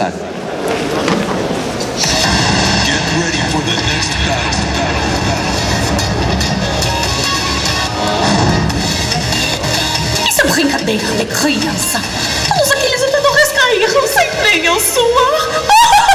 começar. Get ready for the next battle. Isso é brincadeira de criança. Todos aqueles vendedores caíram sem nem eu suar.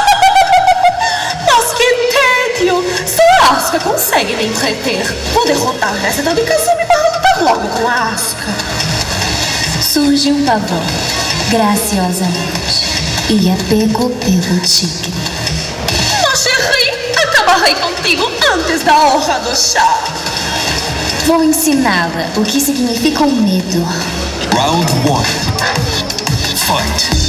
Mas que tédio! Só a Asuka consegue me entreter. Vou derrotar essa da Kazumi para lutar logo com a Asuka. Surge um pavão, graciosamente, e é pego pelo tigre. Mas, Chérie, acabarei contigo antes da hora do chá. Vou ensiná-la o que significa o medo. Round 1. Fight.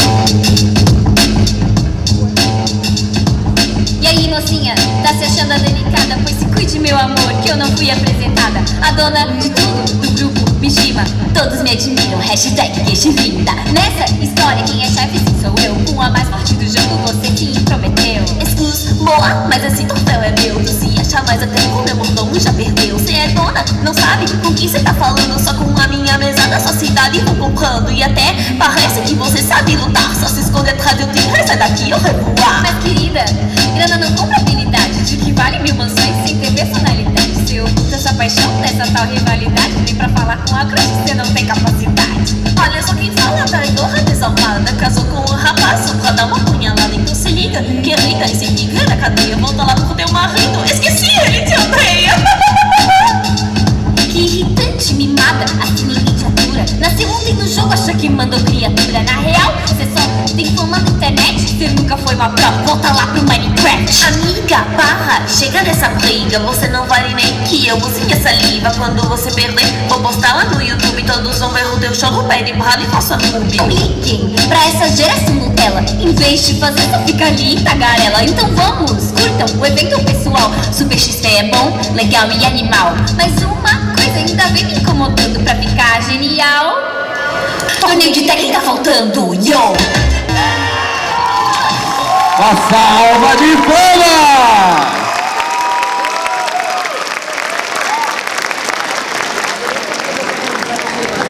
E aí, mocinha, tá se achando delicada? Pois se cuide, meu amor, que eu não fui apresentada. A dona de tudo do grupo me estima. Todos me admiram, hashtag queixe linda. Nessa história, quem é chefe sim sou eu. Com a mais forte do jogo, você que prometeu. Exclus, boa, mas esse troféu é meu. Tu se acha mais até com meu mordomo já perdeu. Cê é dona, não sabe com quem cê tá falando. Só com a minha mesa da sua cidade vou comprando. E até parece que você sabe lutar. Só se esconde atrás de um tigre, sai daqui eu revoar. Mas querida, grana não compra habilidade. De que vale 1000 mansões sem ter personalidade. Se oculta sua paixão nessa tal rivalidade. Nem pra falar com a crush você não tem capacidade. Olha só quem fala, traidora desalmada. Casou com um rapaz só pra dar uma punhalada. Então se liga, querida, esse tigre da cadeia. Volta lá pro teu marido, esqueci, ele te odeia. Que irritante, mimada, assim ninguém te atura. Nasceu ontem no jogo, acha que mandou criatura. Na real, você só tem fama na internet. Você nunca foi uma prova, volta lá pro Minecraft. Amiga, barra, chega dessa briga. Você não vale nem que eu use essa saliva. Quando você perder, vou postar lá no YouTube. Todos vão ver o teu chorro, pede pra e faça noob. Não liguem pra essa geração Nutella. Em vez de fazer, só fica ali e tagarela. Então vamos, curtam o evento pessoal. Super XP é bom, legal e animal. Mas uma coisa ainda vem me incomodando pra ficar genial. Torneio de técnica faltando, yo! Uma salva de palmas!